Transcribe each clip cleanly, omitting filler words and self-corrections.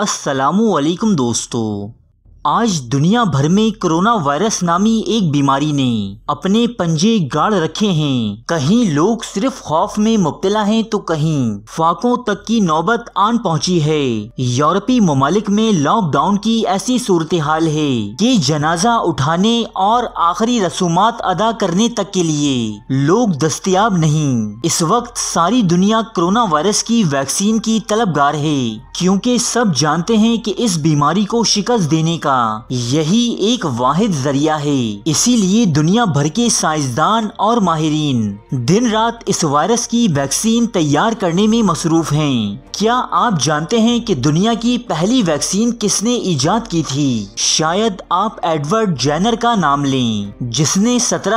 अस्सलामु अलैकुम दोस्तों। आज दुनिया भर में कोरोना वायरस नामी एक बीमारी ने अपने पंजे गाड़ रखे हैं। कहीं लोग सिर्फ खौफ में मुब्तला हैं तो कहीं फाकों तक की नौबत आन पहुंची है। यूरोपीय ममालिक में लॉकडाउन की ऐसी सूरत हाल है कि जनाजा उठाने और आखिरी रसूमात अदा करने तक के लिए लोग दस्तयाब नहीं। इस वक्त सारी दुनिया कोरोना वायरस की वैक्सीन की तलबगार है, क्योंकि सब जानते हैं कि इस बीमारी को शिकस्त देने का यही एक वाहिद जरिया है। इसीलिए दुनिया भर के साइंसदान और माहिरीन दिन रात इस वायरस की वैक्सीन तैयार करने में मसरूफ हैं। क्या आप जानते हैं कि दुनिया की पहली वैक्सीन किसने इजाद की थी? शायद आप एडवर्ड जेनर का नाम लें, जिसने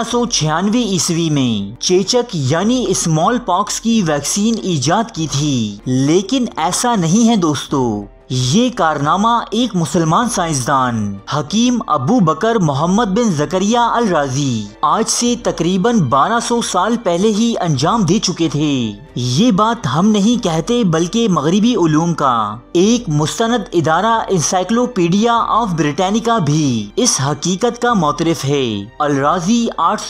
1796 ईस्वी में चेचक यानी स्मॉल पॉक्स की वैक्सीन इजाद की थी। लेकिन ऐसा नहीं है दोस्तों, ये कारनामा एक मुसलमान साइंसदान हकीम अबू बकर मोहम्मद बिन जकरिया अल राजी आज से तकरीबन 1200 साल पहले ही अंजाम दे चुके थे। ये बात हम नहीं कहते, बल्कि मगरिबी उलूम का एक मुस्तनद इदारा इंसाइक्लोपीडिया ऑफ ब्रिटानिका भी इस हकीकत का मोतरफ है। अल राजी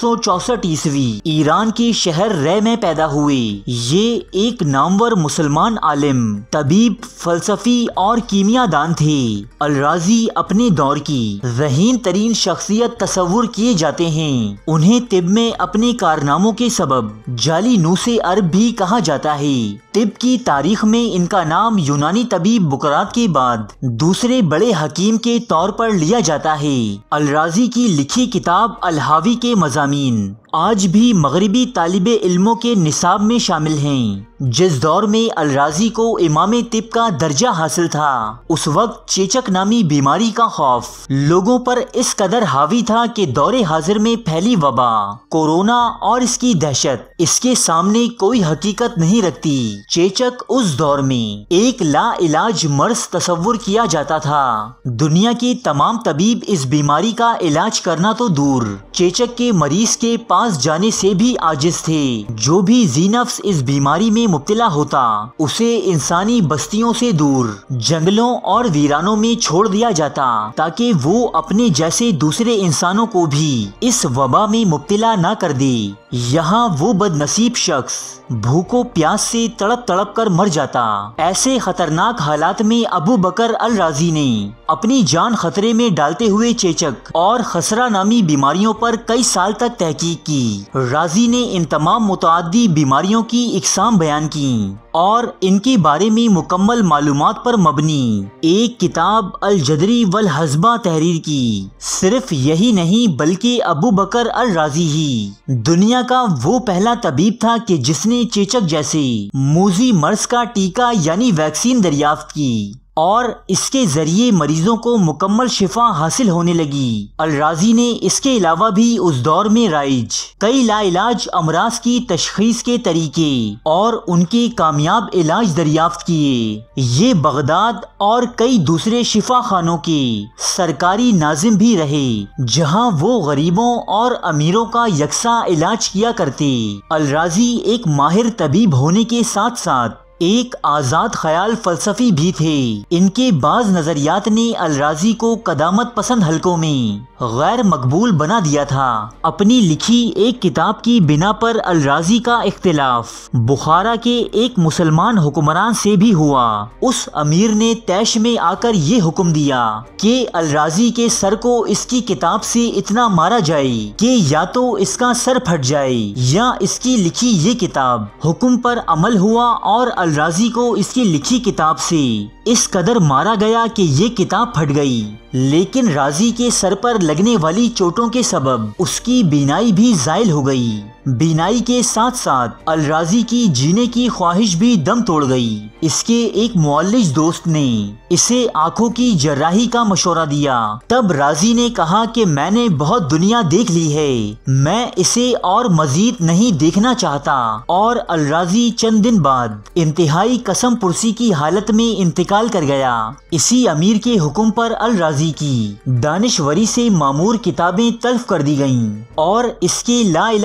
864 ईस्वी ईरान के शहर रे में पैदा हुए। ये एक नामवर मुसलमान आलिम, तबीब, फलसफी और कीमियादान थे। अल राजी अपने दौर की ज़हीन तरीन शख्सियत तस्वुर किए जाते हैं। उन्हें तिब में अपने कारनामों के सबब जाली नूसे अरब भी कहा जाता है। तिब की तारीख में इनका नाम यूनानी तबीब बुकरात के बाद दूसरे बड़े हकीम के तौर पर लिया जाता है। अल राजी की लिखी किताब अल हावी के मज़ामीन आज भी मगरिबी तालिबे इल्मों के निसाब में शामिल हैं। जिस दौर में अल राजी को इमाम तिब का दर्जा हासिल था, उस वक्त चेचक नामी बीमारी का खौफ लोगों पर इस कदर हावी था कि दौरे हाजिर में फैली वबा कोरोना और इसकी दहशत इसके सामने कोई हकीकत नहीं रखती। चेचक उस दौर में एक ला इलाज मर्ज तस्वुर किया जाता था। दुनिया के तमाम तबीब इस बीमारी का इलाज करना तो दूर, चेचक के मरीज के पास जाने से भी आजिज थे। जो भी ज़ीनफ्स इस बीमारी में मुब्तला होता, उसे इंसानी बस्तियों से दूर जंगलों और वीरानों में छोड़ दिया जाता, ताकि वो अपने जैसे दूसरे इंसानों को भी इस वबा में मुब्तला न कर दे। यहाँ वो बदनसीब शख्स भूखों प्यास से तड़प तड़प कर मर जाता। ऐसे खतरनाक हालात में अबू बकर अल राजी ने अपनी जान खतरे में डालते हुए चेचक और खसरा नामी बीमारियों पर कई साल तक तहकीक की। राजी ने इन तमाम मुतअद्दी बीमारियों की इकसाम बयान की और इनके बारे में मुकम्मल मालूमात पर मबनी एक किताब अल जदरी वल हज़बा तहरीर की। सिर्फ यही नहीं, बल्कि अबू बकर अल राजी ही दुनिया का वो पहला तबीब था कि जिसने चेचक जैसे मूजी मर्ज का टीका यानी वैक्सीन दरियाफ्त की और इसके जरिए मरीजों को मुकम्मल शिफा हासिल होने लगी। अल राजी ने इसके अलावा भी उस दौर में राइज कई लाइलाज अमराज की तशखीस के तरीके और उनके कामयाब इलाज दरियाफ्त किए। ये बगदाद और कई दूसरे शिफा खानों के सरकारी नाजिम भी रहे, जहां वो गरीबों और अमीरों का यकसा इलाज किया करते। अल राजी एक माहिर तबीब होने के साथ साथ एक आज़ाद ख्याल फलसफी भी थे। इनके बाज नजरियात ने अल राजी को कदामत पसंद हलकों में गैर मकबूल बना दिया था। अपनी लिखी एक किताब की बिना पर अल राजी का इख्तिलाफ बुखारा के एक मुसलमान हुक्मरान से भी हुआ। उस अमीर ने तैश में आकर ये हुक्म दिया कि अल राजी के सर को इसकी किताब से इतना मारा जाए कि या तो इसका सर फट जाए या इसकी लिखी ये किताब। हुक्म पर अमल हुआ और अल राजी को इसकी लिखी किताब से इस कदर मारा गया कि ये किताब फट गई। लेकिन राजी के सर पर लगने वाली चोटों के सबब उसकी बीनाई भी ज़ाइल हो गई। बीनाई के साथ साथ अल राजी की जीने की ख्वाहिश भी दम तोड़ गई। इसके एक मुअल्लिज दोस्त ने इसे आंखों की जर्राही का मशवरा दिया। तब राजी ने कहा कि मैंने बहुत दुनिया देख ली है, मैं इसे और मजीद नहीं देखना चाहता। और अल राजी चंद दिन बाद इंतहाई कसम पुरसी की हालत में इंतकाल कर गया। इसी अमीर के हुक्म पर अल राजी की दानिशवरी से मामूर किताबें तल्फ कर दी गईं और इसके लाइलाज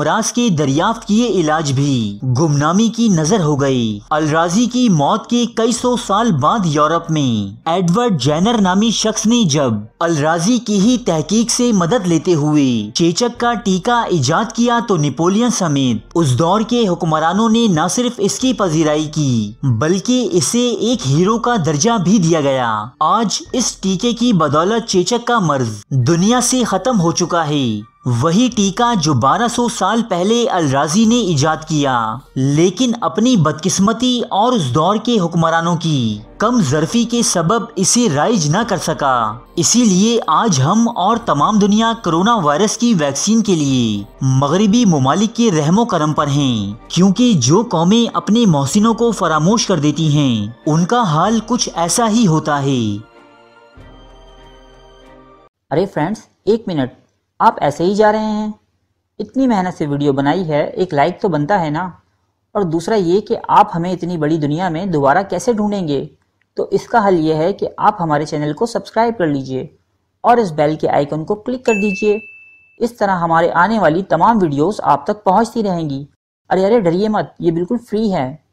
अमराज के दरियाफ्त किए इलाज भी गुमनामी की नजर हो गई। अलराजी की मौत के कई सौ साल बाद यूरोप में एडवर्ड जेनर नामी शख्स ने जब अलराजी की ही तहकीक से मदद लेते हुए चेचक का टीका इजाद किया तो नेपोलियन समेत उस दौर के हुक्मरानों ने न सिर्फ इसकी पजीराई की बल्कि इसे एक हीरो का दर्जा भी दिया गया। आज इस टीके की बदौलत चेचक का मर्ज दुनिया से खत्म हो चुका है। वही टीका जो 1200 साल पहले अलराजी ने इजाद किया, लेकिन अपनी बदकिस्मती और उस दौर के हुक्मरानों की कम ज़र्फ़ी के सबब इसे राइज न कर सका। इसीलिए आज हम और तमाम दुनिया कोरोना वायरस की वैक्सीन के लिए मगरिबी ममालिक के रहमो करम पर हैं, क्योंकि जो कौमें अपने मोहसिनों को फरामोश कर देती हैं उनका हाल कुछ ऐसा ही होता है। अरे फ्रेंड्स, एक मिनट, आप ऐसे ही जा रहे हैं? इतनी मेहनत से वीडियो बनाई है, एक लाइक तो बनता है ना। और दूसरा ये कि आप हमें इतनी बड़ी दुनिया में दोबारा कैसे ढूंढेंगे, तो इसका हल ये है कि आप हमारे चैनल को सब्सक्राइब कर लीजिए और इस बेल के आइकन को क्लिक कर दीजिए। इस तरह हमारे आने वाली तमाम वीडियोस आप तक पहुंचती रहेंगी। अरे डरिए मत, ये बिल्कुल फ्री है।